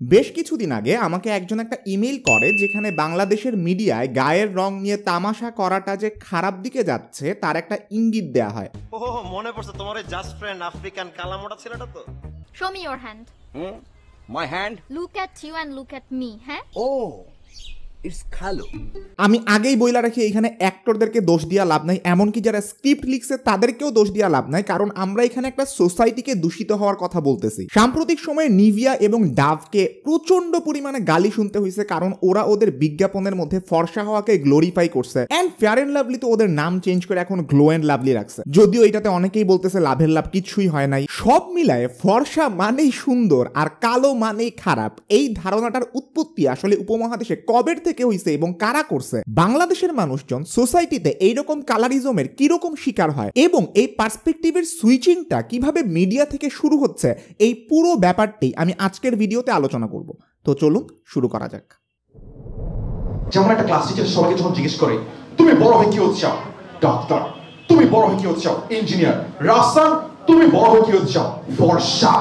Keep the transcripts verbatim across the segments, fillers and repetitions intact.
বেশ কিছুদিন আগে আমাকে একজন একটা ইমেল করে যেখানে বাংলাদেশের মিডিয়ায় গায়ের রং নিয়ে তামাশা করাটা যে খারাপ দিকে যাচ্ছে তার একটা ইঙ্গিত দেয়া হয়। ও মনে পড়ছে তোমার ওই জাস্ট ফ্রেন্ড আফ্রিকান কালামোটা ছেলেটা তো। Show me your hand. Hmm? My hand? Look at you and look at me, হ্যাঁ? Oh, it's Khalo. আমি আগেই বইলা রাখি এখানে অ্যাক্টরদেরকে দোষ দিয়া লাভ নাই, এমনকি যারা স্ক্রিপ্ট লিখছে তাদেরকেও দোষ দিয়া লাভ নাই, কারণ আমরা এখানে একটা সোসাইটিকে দূষিত হওয়ার কথা বলতেছি। সাম্প্রতিক সময়ে নিভিয়া এবং ডাভকে প্রচন্ড পরিমাণে গালি শুনতে হয়েছে কারণ ওরা ওদের বিজ্ঞাপনের মধ্যে ফর্সা হওয়াকে গ্লোরিফাই করছে, এন্ড ফেয়ার এন্ড লাভলি তো ওদের নাম চেঞ্জ করে এখন গ্লো এন্ড লাভলি রাখছে। যদিও এটাতে অনেকেই বলতেছে লাভের লাভ কিছুই হয় নাই। সব মিলায় ফর্সা মানেই সুন্দর আর কালো মানেই খারাপ, এই ধারণাটার উৎপত্তি আসলে উপমহাদেশে কবের থেকে হইছে এবং কারা করছে। বাংলাদেশের মানুষজন সোসাইটিতে এইরকম কালারিজমের কিরকম শিকার হয় এবং এই পার্সপেক্টিভের সুইচিংটা কিভাবে মিডিয়া থেকে শুরু হচ্ছে, এই পুরো ব্যাপারটি আমি আজকের ভিডিওতে আলোচনা করব। তো চলুন শুরু করা যাক। যেমন একটা ক্লাস টিচার সবাইকে যখন জিজ্ঞেস করে তুমি বড় হয়ে কি হতে চাও, ডাক্তার। তুমি বড় হয়ে কি হতে চাও, ইঞ্জিনিয়ার। রাসান, তুমি বড় হয়ে কি হতে চাও, ফর্সা।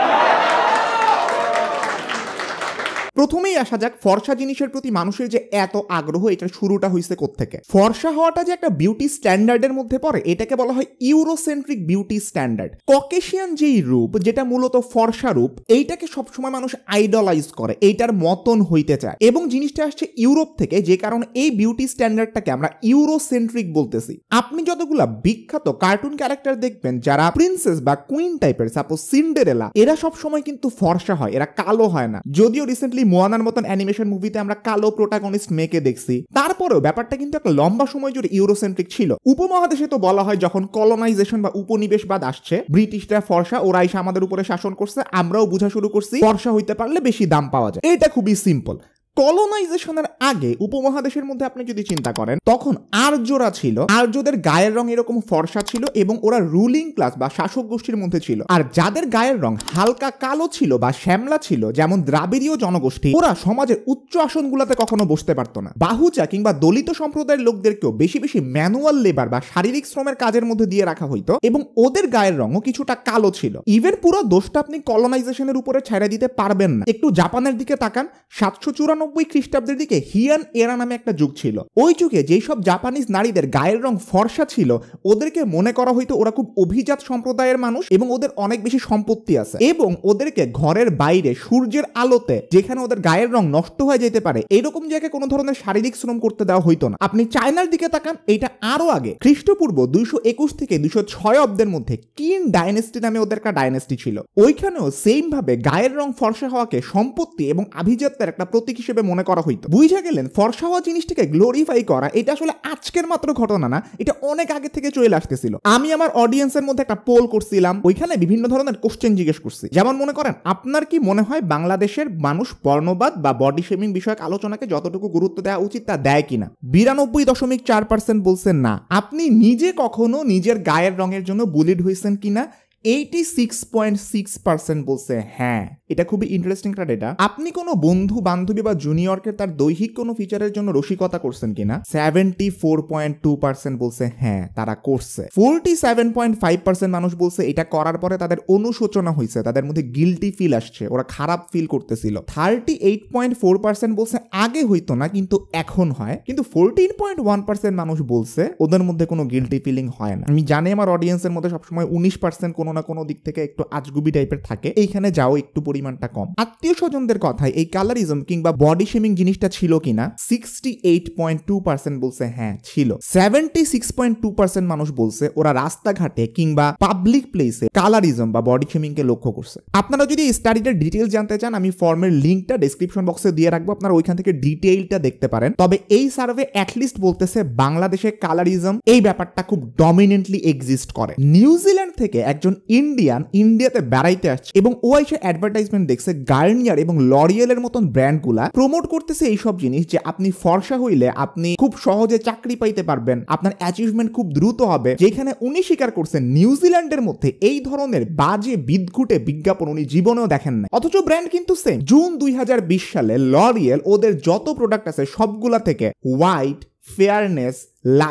প্রথমেই আসা যাক ফর্সা জিনিসের প্রতি মানুষের যে এত আগ্রহ, এটার শুরুটা হইছে কোত্থেকে। ফর্সা হওয়াটা যে একটা বিউটি স্ট্যান্ডার্ডের মধ্যে পড়ে, এটাকে বলা হয় ইউরোসেন্ট্রিক বিউটি স্ট্যান্ডার্ড। ককেশিয়ান যেই রূপ, যেটা মূলত ফর্সা রূপ, এইটাকে সবসময় মানুষ আইডলাইজ করে, এইটার মতন হইতে চায়, এবং জিনিসটা আসছে ইউরোপ থেকে, যে কারণে এই বিউটি স্ট্যান্ডার্ডটাকে আমরা ইউরোসেন্ট্রিক বলতেছি। আপনি যতগুলা বিখ্যাত কার্টুন ক্যারেক্টার দেখবেন যারা প্রিন্সেস বা কুইন টাইপের, সাপোজ সিন্ডারেলা, এরা সবসময় কিন্তু ফর্সা হয়, এরা কালো হয় না। যদিও রিসেন্টলি মোয়ানার মতন অ্যানিমেশন মুভিতে আমরা কালো প্রোটাগনিস্ট মেয়েকে দেখছি, তারপরেও ব্যাপারটা কিন্তু একটা লম্বা সময় জুড়ে ইউরোসেন্ট্রিক ছিল। উপমহাদেশে তো বলা হয় যখন কলোনাইজেশন বা উপনিবেশবাদ আসছে, ব্রিটিশরা ফর্সা, ওরা এসে আমাদের উপরে শাসন করছে, আমরাও বুঝা শুরু করছি ফর্সা হইতে পারলে বেশি দাম পাওয়া যায়। এটা খুবই সিম্পল। কলোনাইজেশনের আগে উপমহাদেশের মধ্যে আপনি যদি চিন্তা করেন, তখন আর্যরা ছিল, আর্যদের গায়ের রং এরকম ফর্সা ছিল এবং ওরা রুলিং ক্লাস বা শাসক গোষ্ঠীর মধ্যে ছিল। আর যাদের গায়ের রং হালকা কালো ছিল বা শ্যামলা ছিল, যেমন দ্রাবিড়ীয় জনগোষ্ঠী, ওরা সমাজের উচ্চ আসনগুলোতে কখনো বসতে পারতো না। বাহুচা কিংবা দলিত সম্প্রদায়ের লোকদেরকেও বেশি বেশি ম্যানুয়াল লেবার বা শারীরিক শ্রমের কাজের মধ্যে দিয়ে রাখা হইতো এবং ওদের গায়ের রঙও কিছুটা কালো ছিল। ইভেন পুরো দোষটা আপনি কলোনাইজেশনের উপরে ছেড়ে দিতে পারবেন না। একটু জাপানের দিকে তাকান, সাতশো চুরানব্বই খ্রিস্টাব্দের দিকে হিয়ান এরা নামে একটা যুগ ছিল। ওই যুগে যেই সব জাপানিজ নারীদের গায়ের রং ফর্সা ছিল, ওদেরকে মনে করা হইতো ওরা খুব অভিজাত সম্প্রদায়ের মানুষ এবং ওদের অনেক বেশি সম্পত্তি আছে, এবং ওদেরকে ঘরের বাইরে সূর্যের আলোতে, যেখানে ওদের গায়ের রং নষ্ট হয়ে যেতে পারে, এইরকম জায়গায় কোনো ধরনের শারীরিক শ্রম করতে দেওয়া হইতো না। আপনি চায়নার দিকে তাকান, এইটা আরো আগে, খ্রিস্টপূর্ব দুইশো একুশ থেকে দুইশো ছয় অব্দের মধ্যে কিন ডাইনেস্টি নামে ওদের একটা ডাইনেস্টি ছিল। ওইখানেও সেম ভাবে গায়ের রং ফর্সা হওয়াকে সম্পত্তি এবং আভিজাত্যের একটা প্রতীক হিসেবে মনে করা হইতো। বুঝা গেলেন, ফর্সা হওয়া জিনিসটাকে গ্লোরিফাই করা এটা আসলে আজকের মাত্র ঘটনা না, এটা অনেক আগে থেকে চলে আসতেছিল। আমি আমার অডিয়েন্সের মধ্যে একটা পোল করছিলাম, ওইখানে বিভিন্ন ধরনের কোশ্চেন জিজ্ঞেস করছি। যেমন মনে করেন, আপনার কি মনে হয় বাংলাদেশের মানুষ বর্ণবাদ বা বডি শেমিং বিষয়ক আলোচনাকে যতটুকু গুরুত্ব দেওয়া উচিত তা দেয় কিনা? বিরানব্বই দশমিক চার পার্সেন্ট বলছেন না। আপনি নিজে কখনো নিজের গায়ের রঙের জন্য বুলিড হয়েছেন কিনা? Eighty six point six percent বলছে হ্যাঁ। এটা খুবই ইন্টারেস্টিং একটা ডেটা। আপনি কোনো বন্ধু বান্ধবী বা জুনিয়রকে তার দৈহিক কোনো ফিচারের জন্য রসিকতা করছেন কিনা? Seventy four point two percent বলছে হ্যাঁ তারা করছে। Forty seven point five percent মানুষ বলছে এটা করার পরে তাদের অনুশোচনা হয়েছে, তাদের মধ্যে গিল্টি ফিল আসছে, ওরা খারাপ ফিল করতেছিল। Thirty eight point four percent বলছে আগে হইতো না কিন্তু এখন হয়। কিন্তু ফোরটিন পয়েন্ট ওয়ান পার্সেন্ট মানুষ বলছে ওদের মধ্যে কোনো গিল্টি ফিলিং হয় না। আমি জানি আমার অডিয়েন্সের মধ্যে সবসময় উনিশ পার্সেন্ট কোনো না কোনো দিক থেকে একটু আজগুবি টাইপের থাকে, এইখানে যাও একটু পরিমাণটা কম। আত্মীয় স্বজনদের কথায় এই কালারিজম কিংবা বডি শেমিং জিনিসটা ছিল কিনা? Sixty eight point two percent বলছে হ্যাঁ ছিল। Seventy six point two percent মানুষ বলছে ওরা রাস্তাঘাটে কিংবা পাবলিক প্লেসে কালারিজম বা বডি শেমিং কে লক্ষ্য করছে। আপনারা যদি এই স্টাডিটার ডিটেইলস জানতে চান, আমি ফর্মের লিঙ্কটা ডেসক্রিপশন বক্সে দিয়ে রাখবো, আপনারা ওইখান থেকে ডিটেইলটা দেখতে পারেন। তবে এই সার্ভে অ্যাটলিস্ট বলতেছে বাংলাদেশে কালারিজম এই ব্যাপারটা খুব ডমিনেন্টলি এক্সিস্ট করে। নিউজিল্যান্ড থেকে একজন ইন্ডিয়ান ইন্ডিয়াতে বেড়াইতে আসছে এবং ও এসে অ্যাডভার্টাইজমেন্ট দেখছে গার্নিয়ার এবং লরিয়েলের মতন ব্র্যান্ডগুলা প্রমোট করতেছে এইসব জিনিস, যে আপনি ফর্সা হইলে আপনি খুব সহজে চাকরি পাইতে পারবেন, আপনার অ্যাচিভমেন্ট খুব দ্রুত হবে। যেখানে উনি স্বীকার করছেন নিউজিল্যান্ডের মধ্যে এই ধরনের বাজে বিদঘুটে বিজ্ঞাপন উনি জীবনেও দেখেন না, অথচ ব্র্যান্ড কিন্তু সেম। জুন দুই হাজার বিশ সালে লরিয়েল ওদের যত প্রোডাক্ট আছে সবগুলা থেকে হোয়াইট, ফেয়ারনেস, লাইট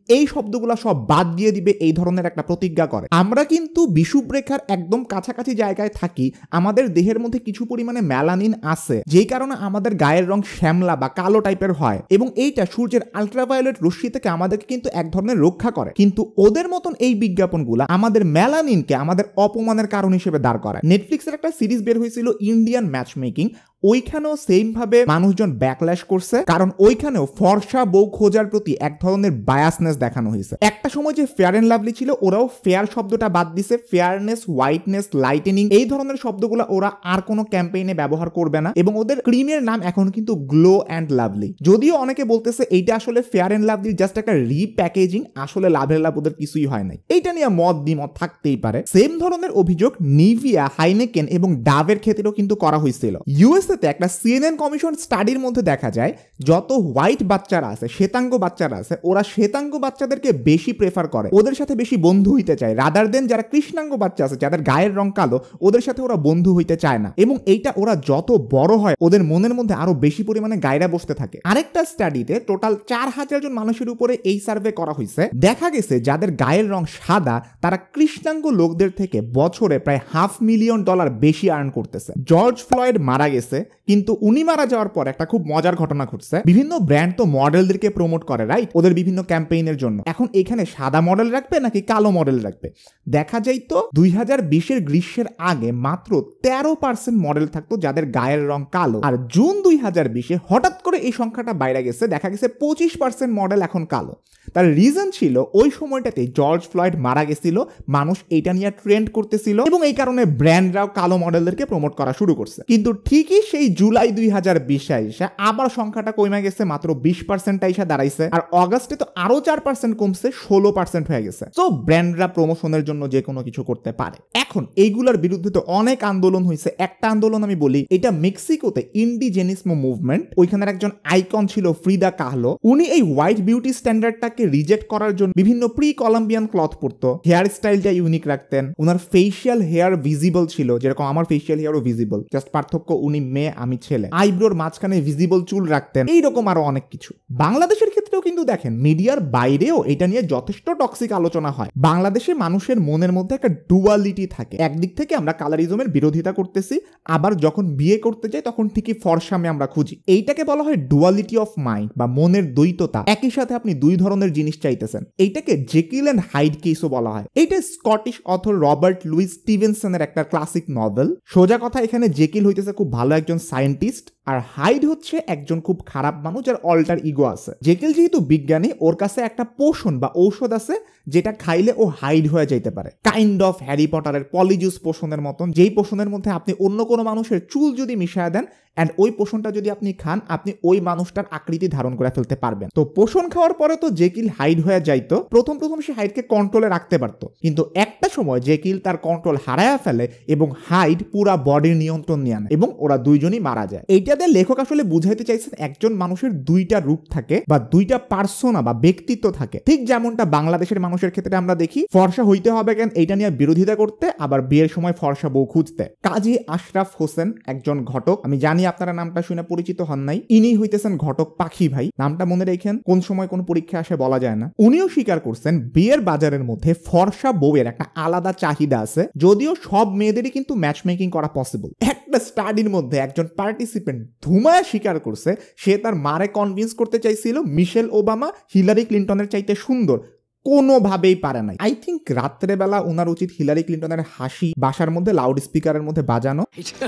এই শব্দগুলো সব বাদ দিয়ে দিবে এই ধরনের একটা প্রতিজ্ঞা করে। আমরা কিন্তু বিষুবরেখার একদম কাছাকাছি জায়গায় থাকি, আমাদের দেহের মধ্যে কিছু পরিমাণে মেলানিন আছে, যেই কারণে আমাদের গায়ের রং শ্যামলা বা কালো টাইপের হয়, এবং এইটা সূর্যের আলট্রাভায়োলেট রশ্মি থেকে আমাদেরকে কিন্তু এক ধরনের রক্ষা করে। কিন্তু ওদের মতন এই বিজ্ঞাপনগুলো আমাদের মেলানিনকে আমাদের অপমানের কারণ হিসেবে দাঁড় করায়। নেটফ্লিক্সের একটা সিরিজ বের হয়েছিল ইন্ডিয়ান ম্যাচ মেকিং, ওইখানেও সেম ভাবে মানুষজন ব্যাকল্যাশ করছে, কারণ ওইখানেও ফর্সা বউ খোঁজার প্রতি এক ধরনের বায়াসনেস দেখানো হয়েছে। একটা সময় যে ফেয়ার এন্ড লাভলি ছিল, ওরাও ফেয়ার শব্দটা বাদ দিছে, ফেয়ারনেস, হোয়াইটনেস, লাইটেনিং এই ধরনের শব্দগুলো ওরা আর কোনো ক্যাম্পেইনে ব্যবহার করবে না, এবং ওদের ক্রিমের নাম এখন কিন্তু গ্লো অ্যান্ড লাভলি। যদিও অনেকে বলতেছে এইটা আসলে ফেয়ার এন্ড লাভলির জাস্ট একটা রিপ্যাকেজিং, আসলে লাভের লাভ ওদের কিছুই হয় নাই। এইটা নিয়ে মত দ্বিমত থাকতেই পারে। সেম ধরনের অভিযোগ নিভিয়া, হাইনেকেন এবং ডাভের ক্ষেত্রেও কিন্তু করা হয়েছিল। ইউএস একটা সিএনএন কমিশন স্টাডির মধ্যে দেখা যায় যত হোয়াইট বাচ্চারা আছে, শ্বেতাঙ্গ বাচ্চারা আছে, ওরা শ্বেতাঙ্গ বাচ্চাদেরকে বেশি প্রেফার করে, ওদের সাথে বেশি বন্ধু হইতে চায়, রাদার দেন যারা কৃষ্ণাঙ্গ বাচ্চা আছে যাদের গায়ের রং কালো, ওদের সাথে ওরা বন্ধু হইতে চায় না। এবং এইটা ওরা যত বড় হয় ওদের মনের মধ্যে আরো বেশি পরিমাণে গায়রা বসতে থাকে। আরেকটা স্টাডিতে টোটাল চার হাজার জন মানুষের উপরে এই সার্ভে করা হয়েছে, দেখা গেছে যাদের গায়ের রং সাদা তারা কৃষ্ণাঙ্গ লোকদের থেকে বছরে প্রায় হাফ মিলিয়ন ডলার বেশি আর্ন করতেছে। জর্জ ফ্লয়েড মারা গেছে, কিন্তু উনি মারা যাওয়ার পর একটা খুব মজার ঘটনা ঘটছে। বিভিন্ন ব্র্যান্ড তো মডেলদেরকে প্রমোট করে, রাইট, ওদের বিভিন্ন ক্যাম্পেইনের জন্য। এখন এখানে সাদা মডেল রাখবে নাকি কালো মডেল রাখবে? দেখা যায় তো দুই হাজার বিশের গ্রীষ্মের আগে মাত্র তেরো পার্সেন্ট মডেল থাকতো যাদের গায়ের রং কালো, আর জুন দুই হাজার বিশে হঠাৎ করে এই সংখ্যাটা বাইরে গেছে, দেখা গেছে পঁচিশ পার্সেন্ট মডেল এখন কালো। তার রিজন ছিল ওই সময়টাতে জর্জ ফ্লয়েড মারা গেছিল, মানুষ এইটা নিয়ে ট্রেন্ড করতেছিল, এবং এই কারণে ব্র্যান্ডরাও কালো মডেলদেরকে প্রমোট করা শুরু করছে। কিন্তু ঠিকই সেই জুলাই দুই হাজার বিশে এসে আবার সংখ্যাটা কমে গেছে, মাত্র বিশ পার্সেন্ট এসে দাঁড়াইছে, আর অগাস্টে তো আরো চার পার্সেন্ট কমছে, ষোলো পার্সেন্ট হয়ে গেছে। তো ব্র্যান্ডরা প্রমোশনের জন্য যে কোনো কিছু করতে পারে। এখন এইগুলোর বিরুদ্ধে তো অনেক আন্দোলন হয়েছে। একটা আন্দোলন আমি বলি, এটা মেক্সিকোতে ইন্ডিজেনিসমো মুভমেন্ট, ওইখানের একজন আইকন ছিল ফ্রিদা কাহলো। উনি এই হোয়াইট বিউটি স্ট্যান্ডার্ডটাকে রিজেক্ট করার জন্য বিভিন্ন প্রি কলম্বিয়ান ক্লথ পরতো, হেয়ার স্টাইলটা ইউনিক রাখতেন, ওনার ফেসিয়াল হেয়ার ভিজিবল ছিল, যেরকম আমার ফেসিয়াল হেয়ারও ভিজিবল, জাস্ট পার্থক্য উনি মেয়ে আমি ছেলে। আইব্রোর মাঝখানে ভিজিবল চুল রাখতেন, এইরকম আরো অনেক কিছু। বাংলাদেশের ক্ষেত্রেও কিন্তু দেখেন মিডিয়ার বাইরেও এটা নিয়ে যথেষ্ট টক্সিক আলোচনা হয়। বাংলাদেশে মানুষের মনের মধ্যে একটা ডুয়ালিটি থাকে, একদিক থেকে আমরা কালারিজমের বিরোধিতা করতেছি, আবার যখন বিয়ে করতে যাই তখন ঠিকই ফর্সামে আমরা খুঁজি। এইটাকে বলা হয় ডুয়ালিটি অফ মাইন্ড বা মনের দ্বৈততা। একই সাথে আপনি দুই ধরনের জিনিস চাইতেছেন, এইটাকে জেকিল এন্ড হাইড কেসও বলা হয়। এইটা স্কটিশ অথর রবার্ট লুইস স্টিভেনসনের একটা ক্লাসিক নভেল। সোজা কথা, এখানে জেকিল হইতেছে খুব ভালো একজন সায়েন্টিস্ট, আর হাইড হচ্ছে একজন খুব খারাপ মানুষ যার অল্টার ইগো আছে। জেকিল যেহেতু বিজ্ঞানী, ওর কাছে একটা পোষণ বা ঔষধ আছে যেটা খাইলে ও হাইড হয়ে যাইতে পারে, কাইন্ড অফ হ্যারি পটারের পলিজুস পোষণের মতন, যেই পোষণের মধ্যে আপনি অন্য কোনো মানুষের চুল যদি মিশিয়ে দেন অ্যান্ড ওই পোষণটা যদি আপনি খান, আপনি ওই মানুষটার আকৃতি ধারণ করে ফেলতে পারবেন। তো পোষণ খাওয়ার পরে তো জেকিল হাইড হয়ে যাইতো, প্রথম প্রথম সে হাইডকে কন্ট্রোলে রাখতে পারতো, কিন্তু একটা সময় জেকিল তার কন্ট্রোল হারায়া ফেলে এবং হাইড পুরা বডির নিয়ন্ত্রণ নিয়ে আনে এবং ওরা দুইজনই মারা যায়। এইটাতে লেখক আসলে বুঝাইতে চাইছেন একজন মানুষের দুইটা রূপ থাকে বা দুইটা পার্সোনা বা ব্যক্তিত্ব থাকে, ঠিক যেমনটা বাংলাদেশের মানুষের ক্ষেত্রে আমরা দেখি ফর্সা হইতে হবে কেন এইটা নিয়ে বিরোধিতা করতে, আবার বিয়ের সময় ফর্সা বউ খুঁজতে। কাজী আশরাফ হোসেন একজন ঘটক, আমি জানি আপনারা নামটা শুনে পরিচিত হন নাই, ইনি হইতেছেন ঘটক পাখি ভাই, নামটা মনে রেখেন, কোন সময় কোন পরীক্ষা আসে বলা যায় না। উনিও স্বীকার করছেন বিয়ের বাজারের মধ্যে ফর্সা বউয়ের একটা আলাদা চাহিদা আছে, যদিও সব মেয়েদেরই কিন্তু ম্যাচ মেকিং করা পসিবল। একটা স্টাডির মধ্যে একজন পার্টিসিপেন্ট ধুমায়া স্বীকার করছে সে তার মারে কনভিন্স করতে চাইছিল মিশেল ওবামা হিলারি ক্লিন্টনের চাইতে সুন্দর, কোনোভাবেই পারে নাই। আই থিঙ্ক রাত্রেবেলা ওনার উচিত হিলারি ক্লিন্টনের হাসি বাসার মধ্যে লাউড স্পিকারের মধ্যে বাজানো।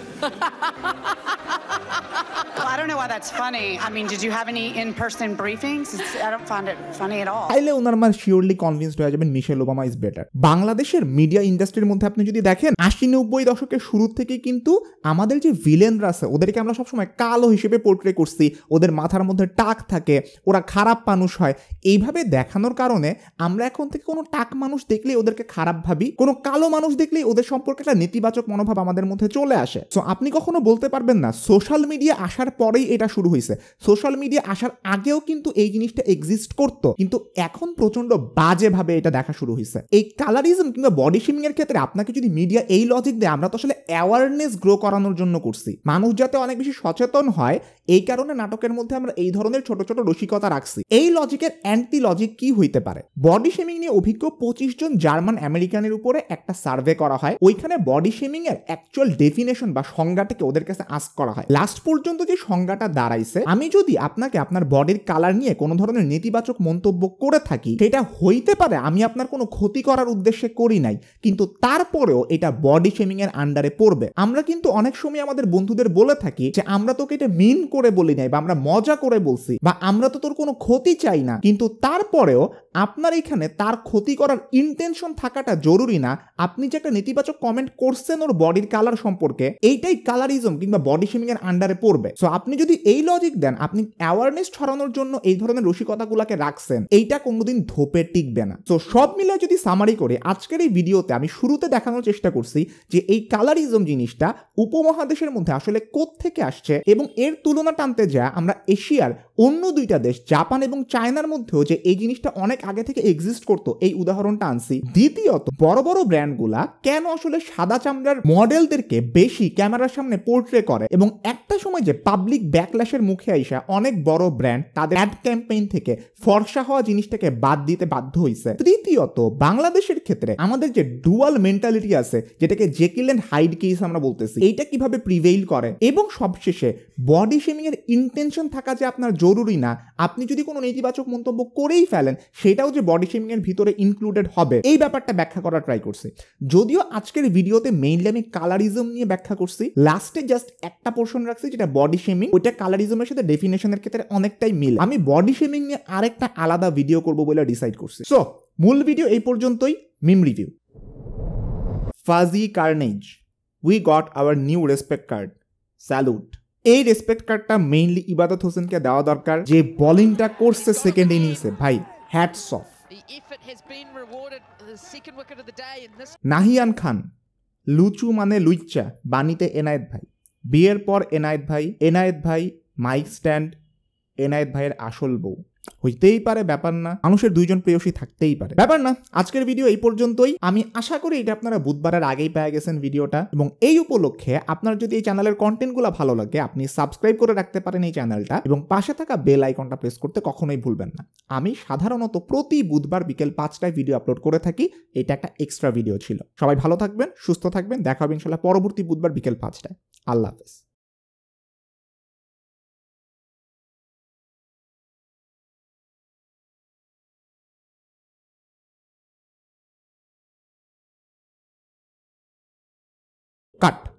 I don't know why that's funny. I mean, did you have any in-person briefings? It's, I don't find it funny at all. তাইলে ওনার মার শিওরলি কনভিন্সড হয়ে যাবেন মিশেল ওবামা ইজ বেটার। বাংলাদেশের মিডিয়া ইন্ডাস্ট্রির মধ্যে আপনি যদি দেখেন আশি নব্বই দশকের শুরু থেকে কিন্তু আমাদের যে ভিলেনরা আছে ওদেরকে আমরা সবসময় কালো হিসেবে পোর্ট্রে করছি, ওদের মাথার মধ্যে টাক থাকে, ওরা খারাপ মানুষ হয়, এইভাবে দেখানোর কারণে আমরা এখন থেকে কোনো টাক মানুষ দেখলেই ওদেরকে খারাপ ভাবি, কোনো কালো মানুষ দেখলেই ওদের সম্পর্কে একটা নেতিবাচক মনোভাব আমাদের মধ্যে চলে আসে। সো আপনি কখনো বলতে পারবেন না সোশ্যাল মিডিয়া আসার পরেই এটা শুরু হয়েছে। সোশ্যাল মিডিয়া আসার আগেও কিন্তু এই জিনিসটা এক্সিস্ট করতো, কিন্তু এখন প্রচন্ড বাজেভাবে এটা দেখা শুরু হয়েছে। এই কালারিজম কিংবা বডি শেমিং এর ক্ষেত্রে আপনাকে যদি মিডিয়া এই লজিক দেয়, আমরা তো আসলে অ্যাওয়ারনেস গ্রো করানোর জন্য করছি, মানুষ যাতে অনেক বেশি সচেতন হয়, এই কারণে নাটকের মধ্যে আমরা এই ধরনের ছোট ছোট রসিকতা রাখছি। এই লজিকের অ্যান্টি লজিক কি হইতে পারে? বডি শেমিং নিয়ে অভিজ্ঞ পঁচিশ জন জার্মান আমেরিকানের উপরে একটা সার্ভে করা হয়। ওইখানে বডি শেমিং এর অ্যাকচুয়াল ডেফিনেশন বা সংজ্ঞাটাকে ওদের কাছে আস্ক করা হয়। লাস্ট পর্যন্ত যে সংজ্ঞাটা দাঁড়াইছে, আমি যদি আপনাকে আপনার বডির কালার নিয়ে কোনো ধরনের নেতিবাচক মন্তব্য করে থাকি, সেটা হইতে পারে আমি আপনার কোনো ক্ষতি করার উদ্দেশ্যে করি নাই, কিন্তু তারপরেও এটা বডি শেমিং এর আন্ডারে পড়বে। আমরা কিন্তু অনেক সময় আমাদের বন্ধুদের বলে থাকি যে আমরা তোকে এটা মিন করে বলি নাই, বা আমরা মজা করে বলছি, বা আমরা তো তোর কোনো ক্ষতি চাই না, কিন্তু তারপরেও আপনার এখানে তার ক্ষতি করার ইন্টেনশন থাকাটা জরুরি না। আপনি যে একটা নেতিবাচক কমেন্ট করছেন ওর বডির কালার সম্পর্কে, এইটাই কালারিজম কিংবা বডি শেমিং এর আন্ডারে পড়বে। সো আপনি যদি এই লজিক দেন, আপনি অ্যাওয়ারনেস ছড়ানোর জন্য এই ধরনের রসিকতাগুলোকে রাখছেন, এইটা কোনোদিন ধোপে টিকবে না। তো সব মিলে যদি সামারি করে আজকের এই ভিডিওতে আমি শুরুতে দেখানোর চেষ্টা করছি যে এই কালারিজম জিনিসটা উপমহাদেশের মধ্যে আসলে কোত্থেকে আসছে, এবং এর তুলনা টানতে যা আমরা এশিয়ার অন্য দুইটা দেশ জাপান এবং চায়নার মধ্যেও যে এই জিনিসটা অনেক আগে থেকে এক্সিস্ট করতো, এই উদাহরণটা আনছি। দ্বিতীয়ত, বড় বড় ব্র্যান্ডগুলা কেন আসলে সাদা চামড়ার মডেলদেরকে বেশি ক্যামেরার সামনে পোর্ট্রে করে, এবং একটা সময় যে পাবলিক ব্যাকল্যাশের মুখে আইসা অনেক বড় ব্র্যান্ড তাদের অ্যাড ক্যাম্পেইন থেকে ফর্সা হওয়া জিনিসটাকে বাদ দিতে বাধ্য হয়েছে। তৃতীয়ত, বাংলাদেশের ক্ষেত্রে আমাদের যে ডুয়াল মেন্টালিটি আছে, যেটাকে জেকিল এন্ড হাইড কেস আমরা বলতেছি, এইটা কিভাবে প্রিভেইল করে। এবং সবশেষে বডি শেমিং এর ইন্টেনশন থাকা যে আপনার জরুরি না, আপনি যদি কোনো নেতিবাচক মন্তব্য করেই ফেলেন সেটাও যে বডি শেমিং এর ভিতরে ইনক্লুডেড হবে, এই ব্যাপারটা ব্যাখ্যা করার ট্রাই করছি। যদিও আজকের ভিডিওতে মেইনলি আমি কালারিজম নিয়ে ব্যাখ্যা করছি, লাস্টে জাস্ট একটা পোর্শন রাখছি যেটা বডি শেমিং, ওইটা কালারিজমের সাথে ডেফিনেশনের ক্ষেত্রে অনেকটাই মিল। আমি বডি শেমিং নিয়ে আরেকটা আলাদা ভিডিও করব বলে ডিসাইড করছি। সো মূল ভিডিও এই পর্যন্তই। Meme review. Fuzzy carnage, we got our new respect card, salute. এই রেসপেক্ট কার্ডটা মেইনলি ইবাদত হোসেনকে দেওয়া দরকার, যে বোলিংটা করছে সেকেন্ড ইনিংসে। ভাই হ্যাটস অফ। নাহিয়ান খান, লুচু মানে লুইচ্চা, বাণীতে এনায়েত ভাই, বিয়ের পর এনায়েত ভাই, এনায়েত ভাই মাইক স্ট্যান্ড, এনায়েত ভাইয়ের আসল বউ হইতেই পারে, ব্যাপার না। মানুষের দুইজন প্রেয়সী থাকতেই পারে, ব্যাপার না। আজকের ভিডিও এই পর্যন্তই। আমি আশা করি এটা আপনারা বুধবারের আগেই পেয়ে গেছেন ভিডিওটা, এবং এই উপলক্ষে আপনার যদি এই চ্যানেলের কন্টেন্টগুলো ভালো লাগে, আপনি সাবস্ক্রাইব করে রাখতে পারেন এই চ্যানেলটা, এবং পাশে থাকা বেল আইকনটা প্রেস করতে কখনোই ভুলবেন না। আমি সাধারণত প্রতি বুধবার বিকেল পাঁচটায় ভিডিও আপলোড করে থাকি, এটা একটা এক্সট্রা ভিডিও ছিল। সবাই ভালো থাকবেন, সুস্থ থাকবেন, দেখা হবে ইনশাল্লাহ পরবর্তী বুধবার বিকেল পাঁচটায়। আল্লাহ হাফেজ। কাট।